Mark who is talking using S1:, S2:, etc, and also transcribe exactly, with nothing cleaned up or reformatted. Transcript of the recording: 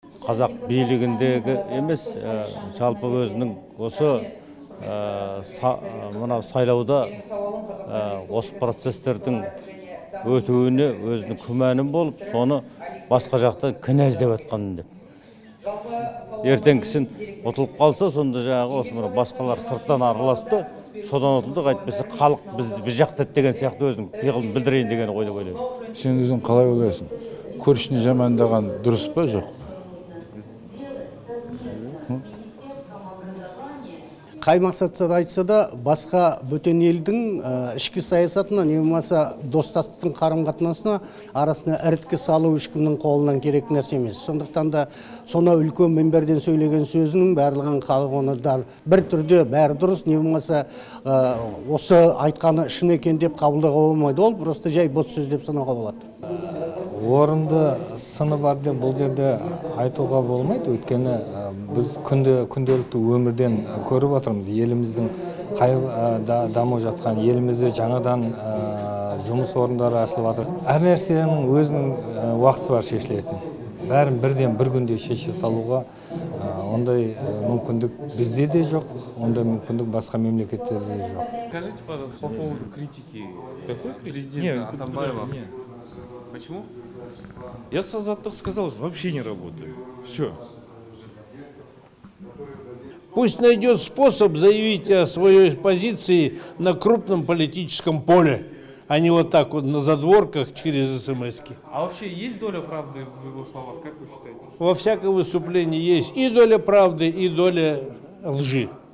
S1: Қазақ билігіндегі емес, жалпы өзінің осы мына сайлауда осы процестердің өтуіне өзінің күмәнім болып, соны басқа жақтан кінәздеп жатқанын деп. Ертеңгісін ұтылып қалса, сонда жаңағы осы басқалар сырттан араласты, содан ұтылдық, айтпаса халық біз жақтады деген сияқты өзінің пиғылын білдірейін деген ойда ойлаймын.
S2: Сен өзің қалай ойлайсың? Көршіні жамандаған дұрыс па, жоқ?
S3: Қай мақсатта айтса да, басқа бөтен елдің ішкі саясатына, не болмаса достастықтың қарым-қатынасына арасына іріткі салу ешкімнің қолынан керек нәрсе емес. Сондықтан да соны үлкен мінберден сөйлеген сөзінің барлығын халық оны бір түрде бәрі дұрыс, не болмаса осы айтқаны шын екен деп қабылдауға болмайды. Ол просто жай бос сөз деп санауға болады.
S4: Орынды сыны бар деп бұл жерде айтуға болмайды, өйткені біз күнделікті өмірден көріп отырмыз. Еліміздің қай дамып жатқан, елімізде жаңадан жұмыс орындары ашылып жатыр. Әр нәрсенің өзінің уақыты бар шешілетін. Бәрін бірден бір күнде шеше салуға ондай мүмкіндік бізде де жоқ, ондай мүмкіндік басқа мемлекеттерде де жоқ.
S5: Скажите, пожалуйста, по поводу критики президента Атамбаева. Почему?
S6: Я с Азаттық сказал, что вообще не работаю. Все.
S7: Пусть найдет способ заявить о своей позиции на крупном политическом поле, а не вот так вот на задворках через смс-ки.
S5: А вообще есть доля правды в его словах, как вы считаете?
S7: Во всяком выступлении есть и доля правды, и доля лжи.